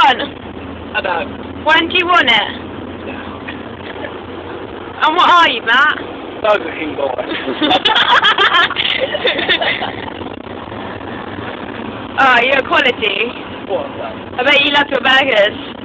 won? I know. When do you want it? Yeah. And what are you, Matt? Burger King boy. Oh, you're quality. What's that? I bet you love your burgers.